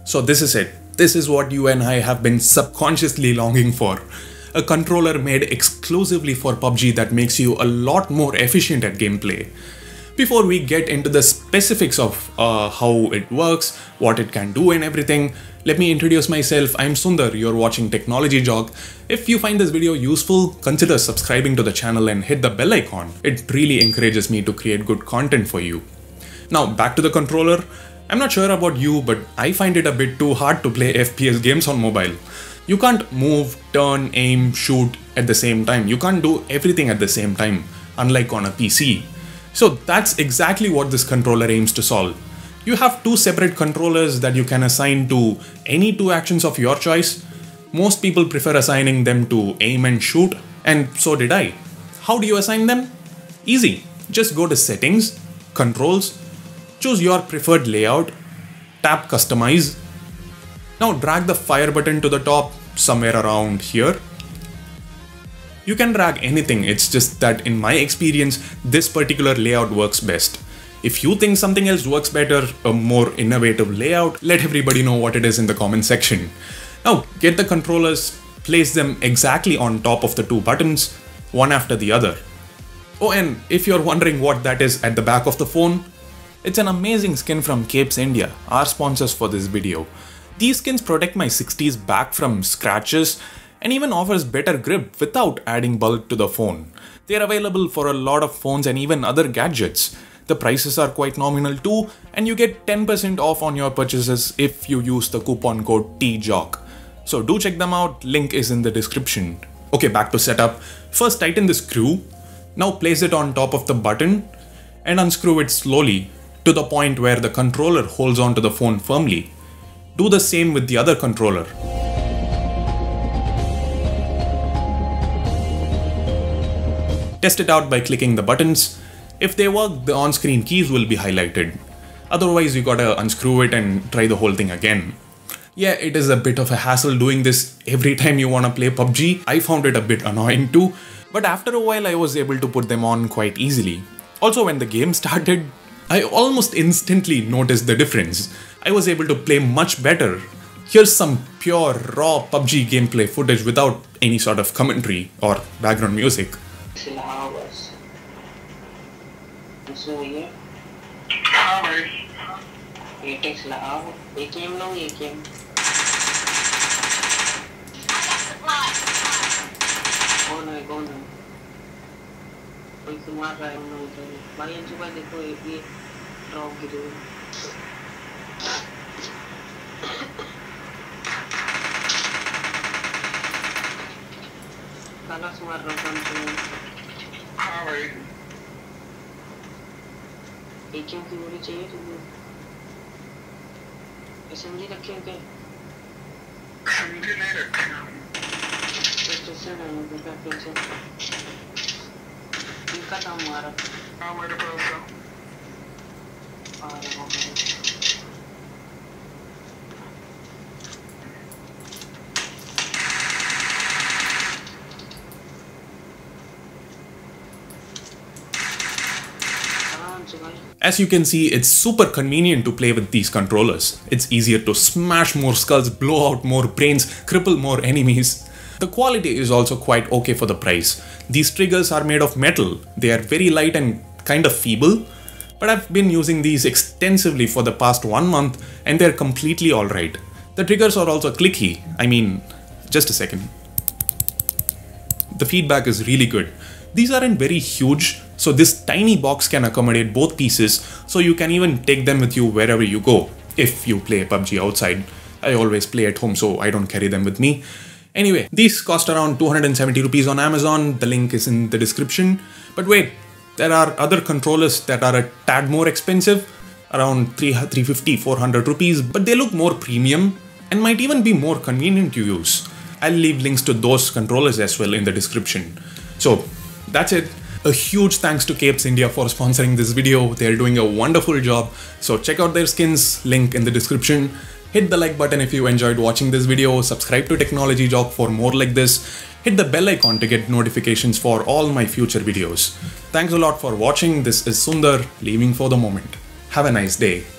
So this is it. This is what you and I have been subconsciously longing for. A controller made exclusively for PUBG that makes you a lot more efficient at gameplay. Before we get into the specifics of how it works, what it can do and everything, let me introduce myself. I'm Sundar, you're watching Technology Jog. If you find this video useful, consider subscribing to the channel and hit the bell icon. It really encourages me to create good content for you. Now back to the controller. I'm not sure about you, but I find it a bit too hard to play FPS games on mobile. You can't move, turn, aim, shoot at the same time. You can't do everything at the same time, unlike on a PC. So that's exactly what this controller aims to solve. You have two separate controllers that you can assign to any two actions of your choice. Most people prefer assigning them to aim and shoot, and so did I. How do you assign them? Easy. Just go to Settings, Controls, choose your preferred layout, tap Customize. Now drag the fire button to the top, somewhere around here. You can drag anything, it's just that in my experience, this particular layout works best. If you think something else works better, a more innovative layout, let everybody know what it is in the comment section. Now get the controllers, place them exactly on top of the two buttons, one after the other. Oh, and if you're wondering what that is at the back of the phone, it's an amazing skin from Capes India, our sponsors for this video. These skins protect my 60s back from scratches and even offers better grip without adding bulk to the phone. They are available for a lot of phones and even other gadgets. The prices are quite nominal too, and you get 10% off on your purchases if you use the coupon code TJOG. So do check them out, link is in the description. Okay, back to setup. First tighten the screw. Now place it on top of the button and unscrew it slowly to the point where the controller holds onto the phone firmly. Do the same with the other controller. Test it out by clicking the buttons. If they work, the on-screen keys will be highlighted. Otherwise, you gotta unscrew it and try the whole thing again. Yeah, it is a bit of a hassle doing this every time you wanna play PUBG. I found it a bit annoying too, but after a while I was able to put them on quite easily. Also, when the game started, I almost instantly noticed the difference. I was able to play much better. Here's some pure raw PUBG gameplay footage without any sort of commentary or background music. की गोली चाहिए तुमको? SMG रखे हो क्या? SMG नहीं रखे हैं। कैसे नहीं है क्या कैसे? इनका नाम मारा। हाँ मेरे पास है। आ रहा हूँ। As you can see, it's super convenient to play with these controllers. It's easier to smash more skulls, blow out more brains, cripple more enemies. The quality is also quite okay for the price. These triggers are made of metal. They are very light and kind of feeble, but I've been using these extensively for the past 1 month and they're completely alright. The triggers are also clicky. I mean, just a second. The feedback is really good. These aren't very huge, so this tiny box can accommodate both pieces, so you can even take them with you wherever you go, if you play PUBG outside. I always play at home, so I don't carry them with me. Anyway, these cost around 270 rupees on Amazon, the link is in the description. But wait, there are other controllers that are a tad more expensive, around 350, 400 rupees, but they look more premium and might even be more convenient to use. I'll leave links to those controllers as well in the description. So, that's it. A huge thanks to Capes India for sponsoring this video. They're doing a wonderful job. So check out their skins, link in the description. Hit the like button if you enjoyed watching this video. Subscribe to Technology Jog for more like this. Hit the bell icon to get notifications for all my future videos. Thanks a lot for watching. This is Sundar, leaving for the moment. Have a nice day.